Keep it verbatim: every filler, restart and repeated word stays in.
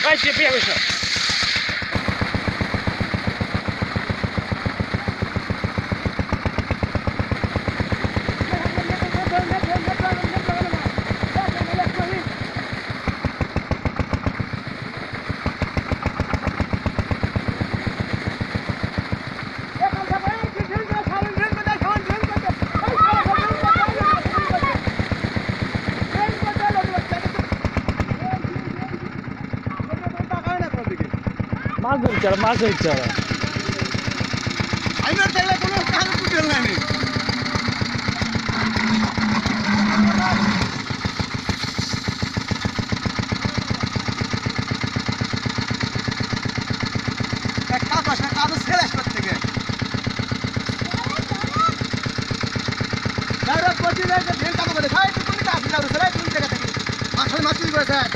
Vai, te pega, bicho. মাছের চারা মাছের চারা আমি তাহলে কোনো কাজ করতে নাই একটা পাশে কাজ ছেড়ে আসবার থেকে যারা পঁচিশ হাজার ঢেল টাকা বলে ভাই তুমি কাজ না করে তুমি জায়গা থেকে আসলে মাছ চুরি করেছে